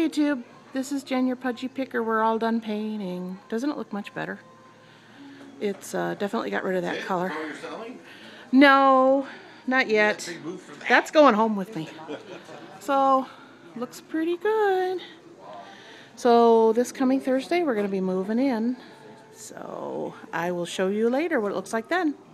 YouTube, this is Jen, your Pudgy Picker. We're all done painting. Doesn't it look much better? It's definitely got rid of that color. No, not yet. That's going home with me. So, looks pretty good. So this coming Thursday, we're going to be moving in. So I will show you later what it looks like then.